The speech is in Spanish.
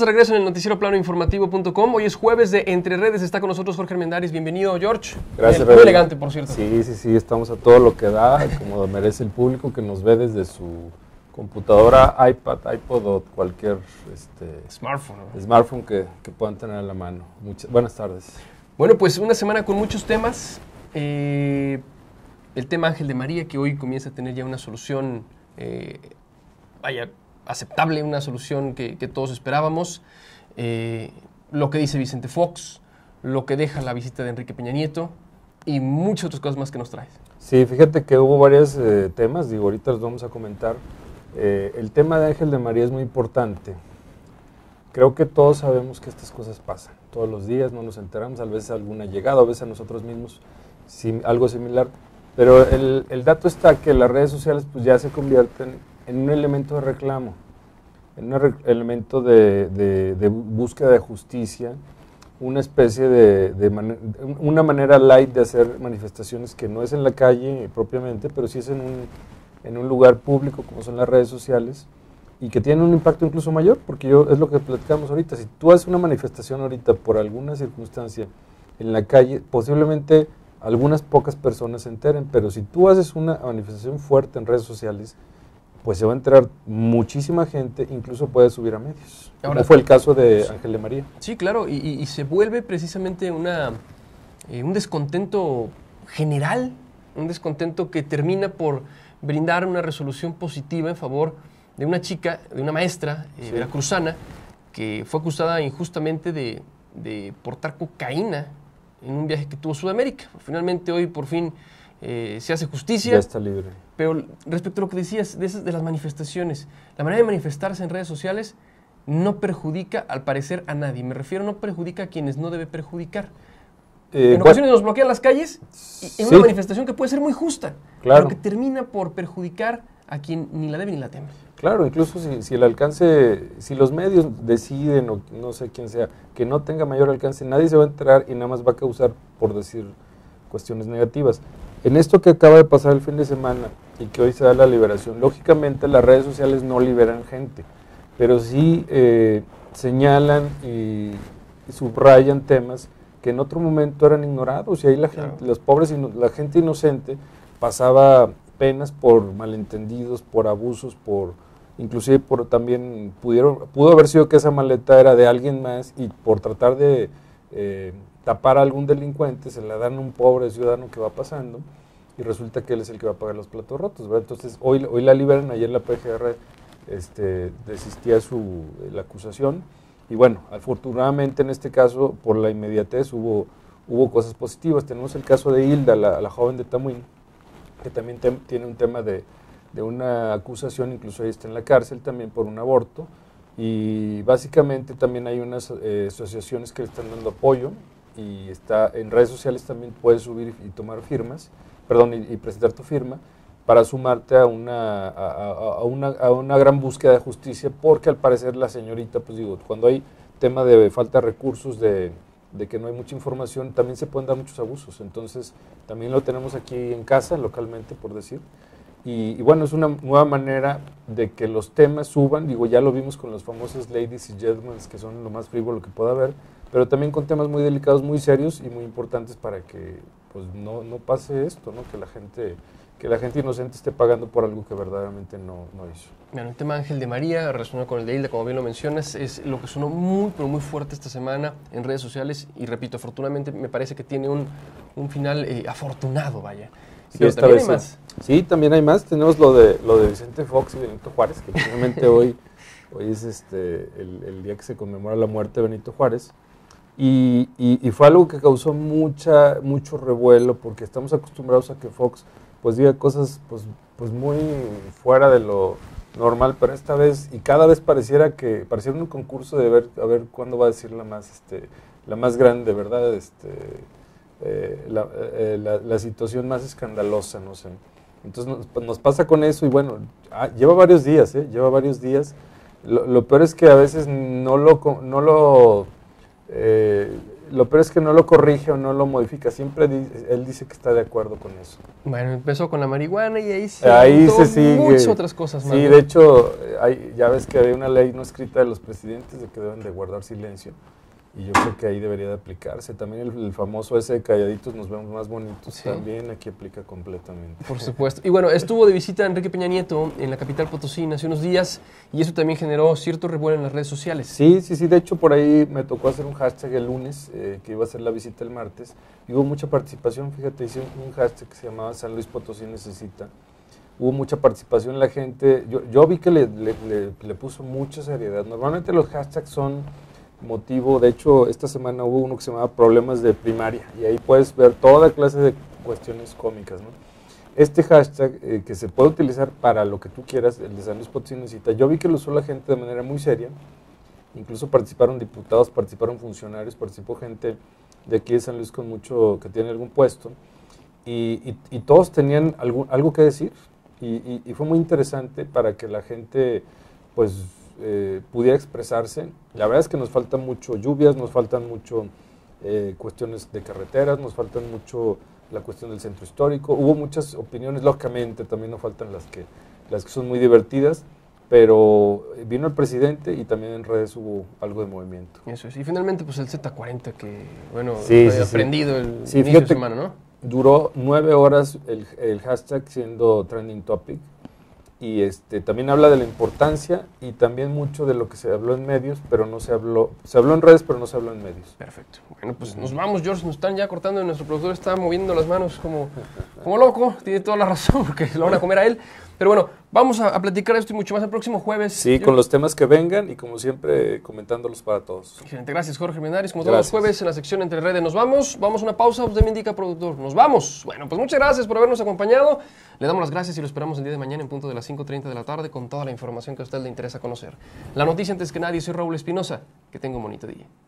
Estamos de regreso en el noticiero planoinformativo.com. Hoy es jueves de Entre Redes. Está con nosotros Jorge Armendáriz. Bienvenido, George. Gracias, muy elegante, por cierto. Sí, estamos a todo lo que da, como merece el público que nos ve desde su computadora, iPad, iPod o cualquier smartphone que puedan tener a la mano. Buenas tardes. Bueno, pues una semana con muchos temas. El tema Ángel de María, que hoy comienza a tener ya una solución, aceptable, una solución que todos esperábamos. Lo que dice Vicente Fox, lo que deja la visita de Enrique Peña Nieto y muchas otras cosas más que nos traes. Sí, fíjate que hubo varios temas, ahorita los vamos a comentar. El tema de Ángel de María es muy importante. Creo que todos sabemos que estas cosas pasan todos los días, no nos enteramos, a veces alguna llegada, a veces a nosotros mismos, algo similar. Pero el dato está que las redes sociales pues ya se convierten en un elemento de reclamo, en un elemento de búsqueda de justicia, una especie una manera light de hacer manifestaciones que no es en la calle propiamente, pero sí es en un lugar público como son las redes sociales, y que tienen un impacto incluso mayor, porque es lo que platicamos ahorita. Si tú haces una manifestación ahorita por alguna circunstancia en la calle, posiblemente algunas pocas personas se enteren, pero si tú haces una manifestación fuerte en redes sociales, pues se va a enterar muchísima gente, incluso puede subir a medios. Ahora, como fue el caso de Ángel de María. Sí, claro, y se vuelve precisamente un descontento general, un descontento que termina por brindar una resolución positiva en favor de una chica, de una maestra veracruzana, que fue acusada injustamente de portar cocaína en un viaje que tuvo a Sudamérica. Finalmente hoy por fin se hace justicia. Ya está libre. Pero respecto a lo que decías de las manifestaciones, la manera de manifestarse en redes sociales no perjudica al parecer a nadie. Me refiero, no perjudica a quienes no debe perjudicar. En ocasiones nos bloquean las calles en una manifestación que puede ser muy justa, claro, pero que termina por perjudicar a quien ni la debe ni la teme. Claro, incluso si el alcance, si los medios deciden, o no sé quién sea, que no tenga mayor alcance, nadie se va a enterar y nada más va a causar, por decir, cuestiones negativas. En esto que acaba de pasar el fin de semana y que hoy se da la liberación, lógicamente las redes sociales no liberan gente, pero sí señalan y subrayan temas que en otro momento eran ignorados, y ahí la gente, los pobres, la gente inocente pasaba penas por malentendidos, por abusos, inclusive también pudo haber sido que esa maleta era de alguien más, y por tratar de tapar a algún delincuente se la dan a un pobre ciudadano que va pasando, y resulta que él es el que va a pagar los platos rotos, ¿verdad? Entonces hoy la liberan. Ayer la PGR desistía la acusación, y bueno, afortunadamente en este caso, por la inmediatez, hubo cosas positivas. Tenemos el caso de Hilda, la joven de Tamuín, que también tiene un tema de una acusación, incluso ahí está en la cárcel también por un aborto, y básicamente también hay unas asociaciones que le están dando apoyo, y está en redes sociales también puedes subir y tomar firmas, y presentar tu firma para sumarte a una gran búsqueda de justicia, porque al parecer la señorita, pues digo, cuando hay tema de falta de recursos, de que no hay mucha información, también se pueden dar muchos abusos. Entonces también lo tenemos aquí en casa, localmente, por decir, y bueno, es una nueva manera de que los temas suban. Digo, ya lo vimos con los famosos ladies y gentlemen, que son lo más frívolo que pueda haber, pero también con temas muy delicados, muy serios y muy importantes, para que pues no pase esto, ¿no? Que la gente inocente esté pagando por algo que verdaderamente no hizo. Bueno, el tema Ángel de María, relacionado con el de Hilda, como bien lo mencionas, es lo que sonó muy, pero muy fuerte esta semana en redes sociales, y repito, afortunadamente me parece que tiene un final afortunado, vaya. Sí, pero también hay más. Sí, también hay más. Tenemos lo de Vicente Fox y Benito Juárez, que finalmente hoy es el día que se conmemora la muerte de Benito Juárez. Y fue algo que causó mucho revuelo, porque estamos acostumbrados a que Fox pues diga cosas pues muy fuera de lo normal, pero esta vez, y cada vez pareciera un concurso de a ver cuándo va a decir la más grande, ¿verdad? La situación más escandalosa, no sé. Entonces nos pasa con eso, y bueno, lleva varios días, Lo peor es que a veces no lo lo peor es que no lo corrige o no lo modifica. Siempre él dice que está de acuerdo con eso. Bueno, empezó con la marihuana y ahí se sigue. Muchas otras cosas más. Sí, de hecho, ya ves que hay una ley no escrita de los presidentes de que deben de guardar silencio. Y yo creo que ahí debería de aplicarse. También el famoso ese de calladitos nos vemos más bonitos, sí. También aquí aplica completamente. Por supuesto. Y bueno, estuvo de visita Enrique Peña Nieto en la capital potosina hace unos días y eso también generó cierto revuelo en las redes sociales. Sí. De hecho, por ahí me tocó hacer un hashtag el lunes, que iba a hacer la visita el martes. Y hubo mucha participación, fíjate, hice un hashtag que se llamaba San Luis Potosí Necesita. Hubo mucha participación, la gente, yo vi que le puso mucha seriedad. Normalmente los hashtags son motivo, de hecho esta semana hubo uno que se llamaba problemas de primaria y ahí puedes ver toda clase de cuestiones cómicas, ¿no? Este hashtag que se puede utilizar para lo que tú quieras, el de San Luis Potosí Necesita, yo vi que lo usó la gente de manera muy seria, incluso participaron diputados, participaron funcionarios, participó gente de aquí de San Luis con mucho, que tiene algún puesto y todos tenían algo que decir y fue muy interesante para que la gente pues pudiera expresarse. La verdad es que nos faltan mucho lluvias, nos faltan mucho cuestiones de carreteras, nos faltan mucho la cuestión del centro histórico. Hubo muchas opiniones, lógicamente también nos faltan las que son muy divertidas, pero vino el presidente y también en redes hubo algo de movimiento. Eso es. Y finalmente pues el Z40 que, bueno, había aprendido el inicio de semana, ¿no? Duró 9 horas el hashtag siendo trending topic. Y también habla de la importancia y también mucho de lo que se habló en medios, pero no se habló en redes, pero no se habló en medios. Perfecto. Bueno, pues nos vamos, George, nos están ya cortando y nuestro productor está moviendo las manos como loco, tiene toda la razón porque lo van a comer a él. Pero bueno, vamos a platicar esto y mucho más el próximo jueves. Sí, con los temas que vengan y como siempre comentándolos para todos. Excelente, gracias Jorge Menares, como todos los jueves en la sección Entre Redes. Nos vamos a una pausa, usted me indica, productor. Nos vamos. Bueno, pues muchas gracias por habernos acompañado. Le damos las gracias y lo esperamos el día de mañana en punto de las 5:30 de la tarde con toda la información que a usted le interesa conocer. La noticia antes que nadie, soy Raúl Espinosa. Que tenga un bonito día.